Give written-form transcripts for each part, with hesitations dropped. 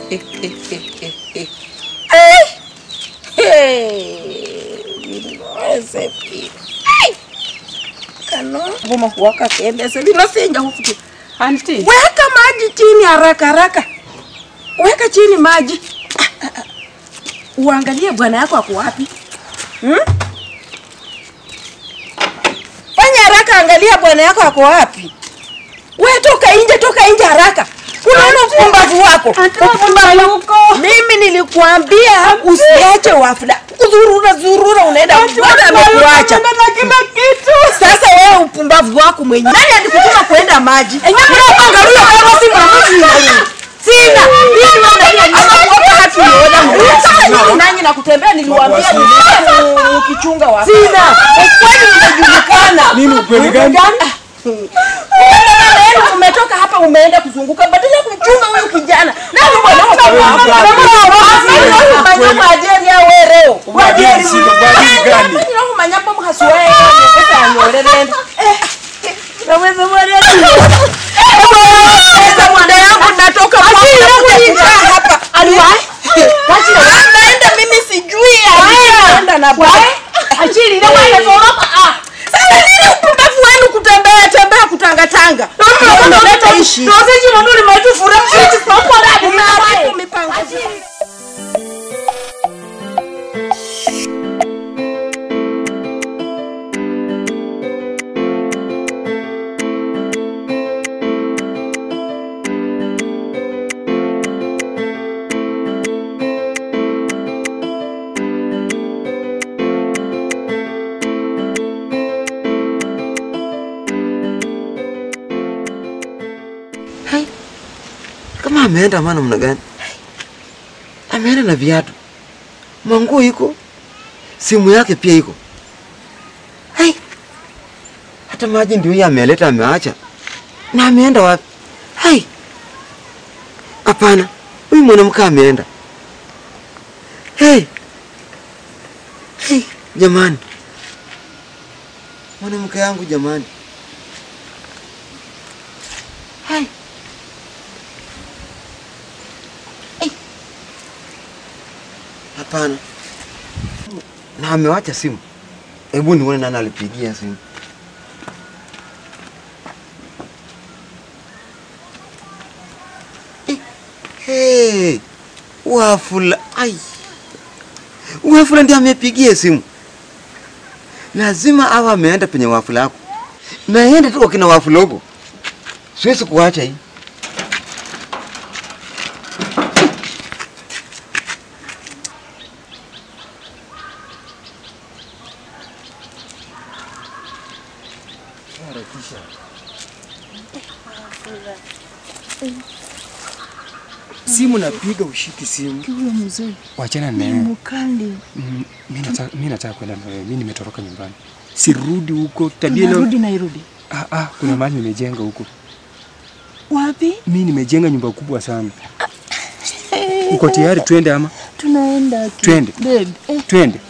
Kano ngoma kuwaka kende sasa senja huku. Auntie, Weka maji chini haraka. Weka chini maji. Uangalie bwana yako ako wapi? Fanya haraka, angalia bwana yako ako wapi? Wewe toka nje haraka. Unaona upumbavu wako? Mimi nilikuambia usiache wafula. Zurura unaenda bwana amekuacha. Sasa wewe upumbavu wako mwenyewe. Nani alikutuma kwenda maji? Unaangalia kama si maamuzi. Sina. Mimi anakuapa hatu niona nani na kutembea niliwaambia ukichunga wapi. Sina. Ukweli unajulikana. Nini ukweli gani? Umetoka hapa umeenda kuzunguka badala ya kuchunga huyu kijana. Nani bwana manyama ajeri ya wereo. Wajeri si gani? Ndio manyama mhaswae pesa anyorelenda. Naweza bwana. Mwana yangu natoka hapa. Aliwahi? Naenda mimi sijui anaenda na bwana. Achili na wale zoropa. Sasa nini upumbavu wenu kutembea kutangatanga? Unaleta ishi. Tuanzeje mandoni maitu furaha sisi kwa ndani na mipango. Kama ameenda maana mna gani? Ameenda na viatu. Manguo iko. Simu yake pia iko. Hai. Hata maji ndio yeye ameleta ameacha. Na ameenda wapi? Hai. Hapana. Huyu mwanamke ameenda. Hey. Hey, jamani. Mwanamke yangu jamani. Hai. Hapana. Na amewacha simu. Hebu nione nani alipigia simu. Hey. Wafula. Ai. Wafula ndiye amepigia simu. Lazima awe ameenda penye Wafula yako. Naenda tu kina Wafula huko. Siwezi kuacha hii. Simu napiga ushiki simu. Kiwe mzee. Wachana naye. Mkali. Mimi nataka kwenda na wewe. Mimi nimetoroka nyumbani. Sirudi huko. Tabia leo. Narudi Nairobi. Kuna mahali nimejenga huko. Wapi? Mimi nimejenga nyumba kubwa sana. Uko tayari twende ama? Tunaenda. Twende. Babe. Twende.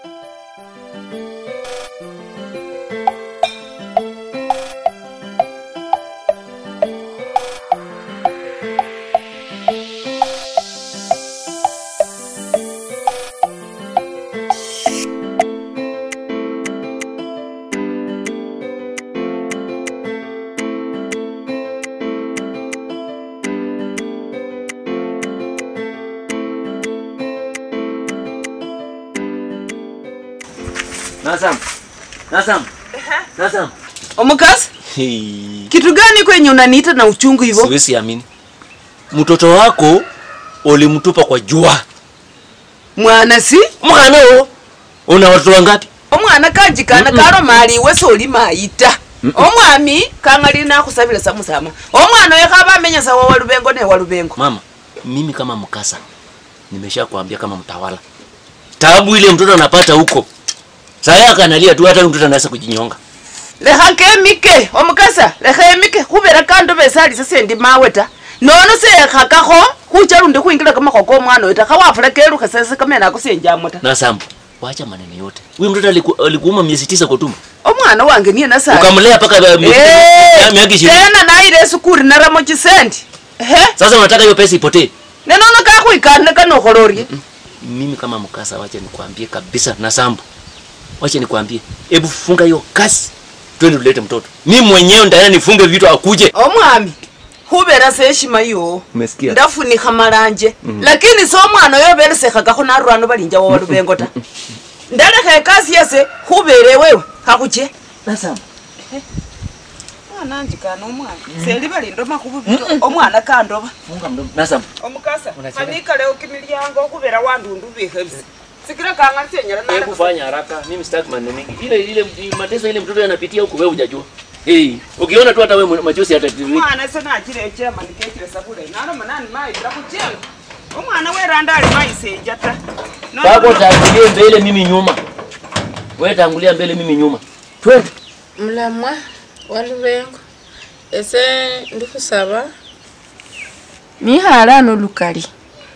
Nasam. Omukazi? Kitu gani kwenye unaniita na uchungu hivyo? Siwezi amini. Mtoto wako ulimtupa kwa jua. Mwana si? Mwana huo. Una watoto wangapi? Omwana kanjikana karo mali weso oli maita. Omwami kangali na kusabira samusama. Omwana yakaba amenya sawa walubengo ne walubengo. Mama, mimi kama mkasa nimeshakwambia kama mtawala. Taabu ile mtoto anapata huko. Sasa akanalia tu hata mtoto anaweza kujinyonga. Leha kemike omukasa leha emike kubera kando besali sase ndi maweta. Nono se yakakako kucharunde kuingira kama koko mwana weta kawafula keru kasese kama na kusenja mota. Na Sambu, wacha maneno yote. Huyu mtoto alikuuma miezi 9 kwa tumbo. Omwana wange niye na sasa. Ukamlea paka miaka 20. Tena na ile sukuri na ramo chisendi. Sasa unataka hiyo pesa ipotee? Nenono kakuikana kana kholorie. Mimi kama mkasa wacha nikwambie kabisa na Sambu. Wacha nikwambie. Hebu funga hiyo kasi. Twende tulete mtoto. Mimi mwenyewe ndaenda nifunge vitu akuje. Omwami. Hubera se heshima yo. Umesikia? Ndafunika maranje. Lakini so mwana yo beresekhaga ko narwana balinja wa Lubengota. Ndaleka kasi yase hubere wewe hakuche. Na Sambu. Mwana njikana omwana. Seli balindo makubu bito omwana kandoba. Funga mdomo. Na Sambu. Omukasa. Manika leo kimilyango kubera wandundu bihebisi. Sikira kanga senyera na. Hebu fanya haraka. Mimi sitaki maneno mengi. Ile mateso ile mtoto anapitia huko wewe hujajua. Ukiona tu hata wewe machozi hatatiriki. Mwana sana akire chema nikekire sabule. Nalo manani mai bila kujenga. Omwana we randali mai sejata. Babo tangulia mbele mimi nyuma. Wewe tangulia mbele mimi nyuma. Twende. Mlamwa walubengo. Ese ndikusaba. Mihala no lukali.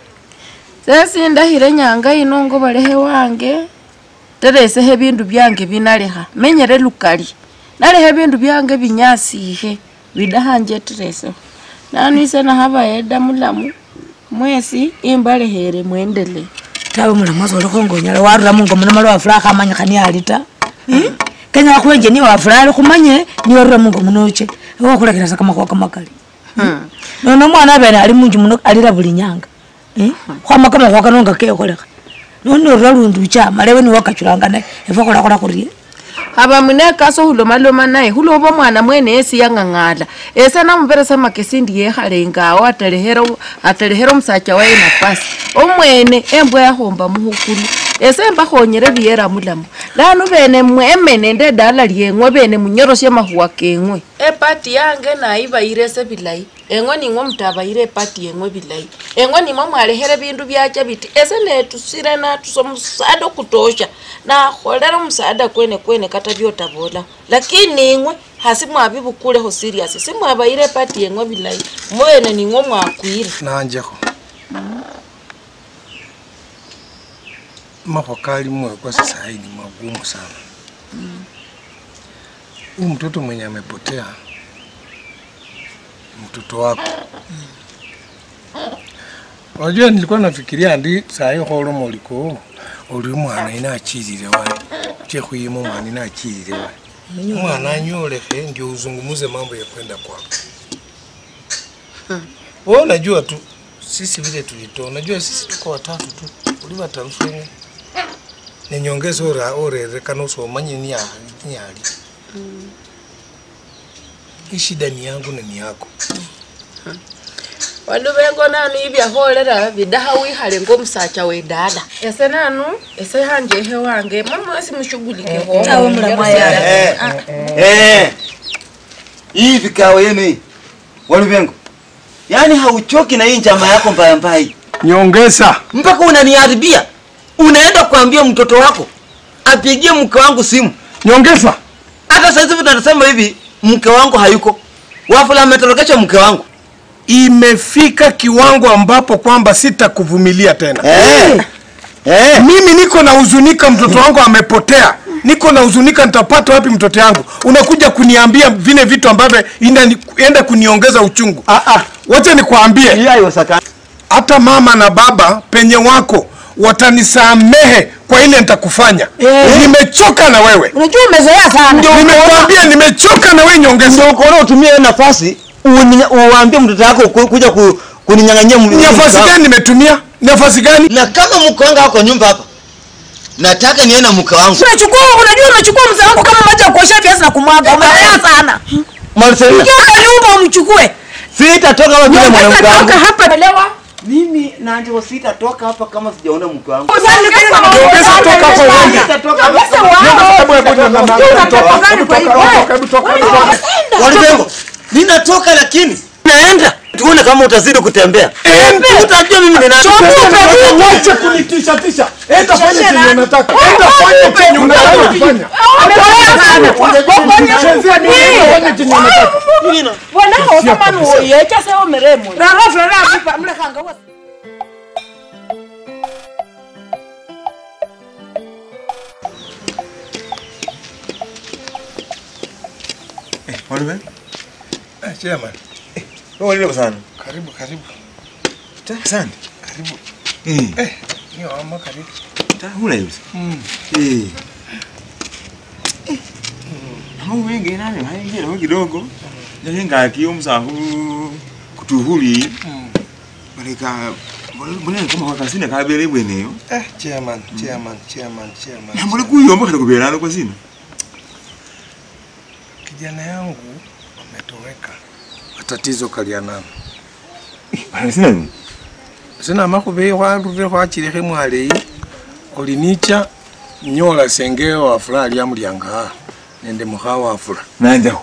Sasa ndahire nyanga inongo balehe wange. Terese he bindu byange binaleha. Menyere lukali. Nalehe bindu byange binyasihe. Bidahanje terese. Nani sana haba eda mulamu. Mwesi imbalehere mwendele. Tawe mulamu zo lokongonyala warura mungo munamalo wafulaka amanya kani alita. Kenya wakwenje ni wafulala kumanye ni warura mungo munoche. Wakulakira saka makwa kamakali. Nono mwana abena ali munju muno alira buli nyanga. Kwa makama kwa kanonga kekoleka. Nono ralundu cha malewe ni wakachuranga naye evakola kola kuriye. Haba muneka so hulomaloma naye hulobo mwana mwene esi yangangala esa namuberesa makesindi yehalenga atalehero musacha wae nafasi omwene embwe yahomba muhukulu esa emba khonyere biyera mulamu lano bene mwemene nde dala lyengwe bene munyoroshe mahuwa kengwe epati yange naiba irese bilayi engwe ningwe mutabayire epati yengwe bilayi engwe nimwe mwalehere bindu byacha biti ese netusire natusomusado kutosha na kholera musaada kwene kata byotabola lakini ingwe hasimu abibukule ho serious simu abayire pati yengwe bilayi mwene ningwe mwakwire nanjeko mafakali mwe kwa sasa hivi magumu sana. Huyu mtoto mwenye amepotea mtoto wako. Wajua nilikuwa nafikiria ndi saa hiyo holo moliko uli mwana ina chizire wale. Je kuyimo mwana ina chizire wale. Mwana nyolehe ndio uzungumuze mambo ya kwenda kwako. Wewe unajua tu sisi vile tulitoa. Unajua sisi tuko watatu tu. Uliwa tarufeni. Ni nyongezo ore kanoso manyi ni ali. Ishida ni yangu na ni yako. Walubengo nanu ibya holera bidaha wihale ngo musacha we dada ese nanu ese hanje he wange mama asimushughulike ho Tawe mulamu ya hivi kawa yenu Walubengo. Yaani hauchoki na hii njama yako mbaya mbaya. Nyongeza. Mpaka unaniharibia. Unaenda kuambia mtoto wako apigie mke wangu simu. Nyongeza. Hata sasa hivi tunasema hivi mke wangu hayuko. Wafula ametorokesha mke wangu. Imefika kiwango ambapo kwamba sitakuvumilia tena. Mimi niko na huzunika mtoto wangu amepotea. Niko na huzunika nitapata wapi mtoto wangu? Unakuja kuniambia vile vitu ambavyo enda kuniongeza uchungu. Wacha nikwambie. Hata mama na baba penye wako watanisamehe kwa ile nitakufanya. Nimechoka na wewe. Unajua umezoea sana. Nimekwambia nimechoka na wewe Nyongeza. Ndio ukoona utumie nafasi uambie mtoto wako kuja kuninyang'anyia nafasi gani nimetumia? Nafasi gani? Na kama mke wangu wako nyumba hapa. Nataka nione na mke wangu. Unachukua mzee wangu kama maji ya kuosha viazi na kumwaga. Umezoea sana. Marcelina. Njoo nyumba umchukue. Sitatoka hapa bila mwanamke wangu. Toka hapa elewa. Mimi na ndio sitatoka hapa kama sijaona mke wangu. Nyongeza toka hapo wewe. Walubengo. Ninatoka lakini naenda. Tuone kama utazidi kutembea. Utajua mimi ni nani. Wacha kunitisha. Enda fanya chenye unataka. Enda fanya chenye unataka kufanya. Bwana kama ni yecha sasa umeremo. Rafla mlekanga wote. Walubengo. Chairman. Wewe sana. Karibu. Asante. karibu. Niyo mama karibu. Hula hivi. Hau wengi nani haingia na kidogo. Nyenga kiumsahu kutuhuli. Malika mbona kama wakasina kabele bweneyo. Chairman. Na mbona kuyomba kada kubelana kwa sina. Kijana yangu ametoweka. Tatizo kaliana. Sina nini? Sina makube kwa chirehe mwale olinicha nyola sengeo wa fulali ya mulianga nende muhawa wa fula Nanjaho.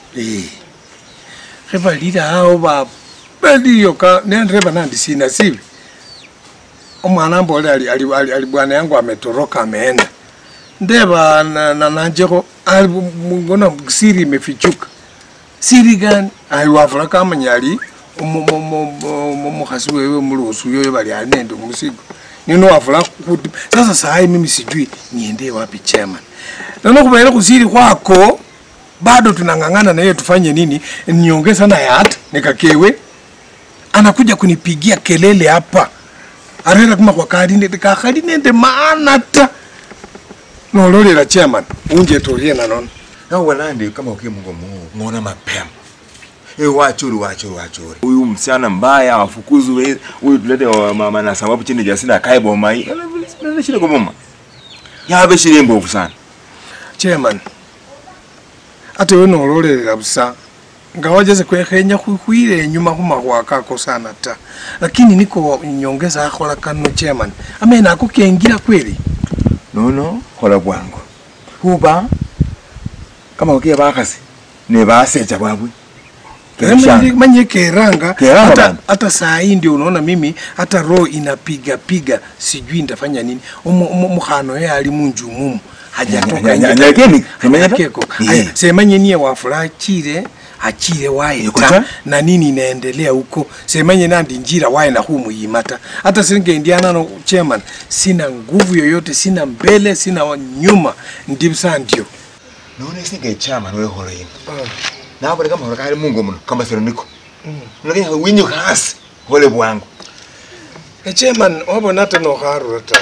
Heva lida hao ba bedi yoka nendreba nandi sina sivi. Omwana mbole ali bwana yangu ametoroka ameenda. Ndeba na nanjeko ngona siri imefichuka. Siri gani? Wafula kama nyali mukhasi wewe mulusu yoyo bali anende musigo. Nino wafula kuti sasa sai mimi sijui niende wapi chairman. Nano kubaile kusiri kwako bado tunangangana na yeye tufanye nini? Niongeza na yat nikakewe anakuja kunipigia kelele hapa. Arera kuma kwa kadi nende maana ta. No lole la chairman unje torie na nono. Na wanandi kama ukimungo muona mapema. Wachuri. Huyu msichana mbaya afukuzwe, huyu tulete mama na sababu chini jasina kae bomai. Ana shida kwa mama. Yabe shida mbovu sana. Chairman. Ate wewe nololela busa. Ngawajeze kwekenya kukwire nyuma kuma kwakako sana ta. Lakini niko nyongeza akola kano chairman. Amena akukengira kweli. No, hola bwangu. Huba kama ukiya bakasi ne basecha babwe. Manye keranga hata saa hii ndio unaona mimi hata roho inapiga sijui nitafanya nini. Mukhano yeye ali munju mumu hajatoka nyakeni keko semanye niye wafula achire wae ta na nini inaendelea huko. Semanye nandi njira wae na humuyimata. Hata singendiana no chairman sina nguvu yoyote, sina mbele, sina nyuma, ndibisa ndio. Naona singe chairman wewe hola yini. Na hapo kama hola kale Mungu muno kama seroniko. Nake winyo kasi hole bwangu. Chairman wabona tano harurata.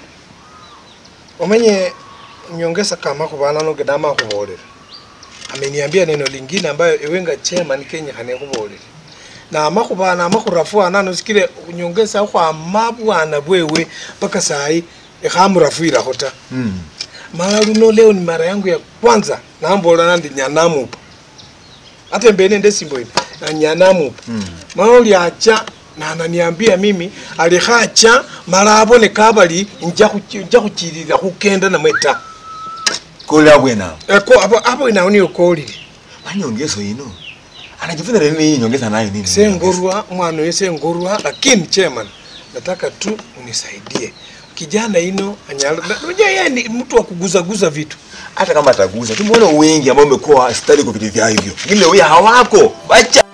Omenye nyongeza kama kubana no gedama kubolera. Ameniambia neno lingine ambayo ewenga chairman Kenya kane kubolera. Na amakubana amakurafu anano sikire nyongeza kwa mabwana bwewe paka sai ekamurafuira hota. Mara luno leo ni mara yangu ya kwanza naambola nandi nyanamu. Hata mbene ndesimbo hivi na nyanamu. Mara uliacha na ananiambia mimi alihacha mara abone kabali nja kuchirira kukenda na mweta. Kole abwena. Ko abo inaoni ukolile. Anyongezo ino. Anajifunza nini nyongeza nayo nini? Sengorwa mwana wese ngorwa lakini chairman nataka tu unisaidie. Kijana ino anyala. Unajua yeye ni mtu wa kuguza vitu. Hata kama ataguza tumeona wengi ambao wamekuwa stadi kwa vitu vya hivyo. Ile wewe hawako. Acha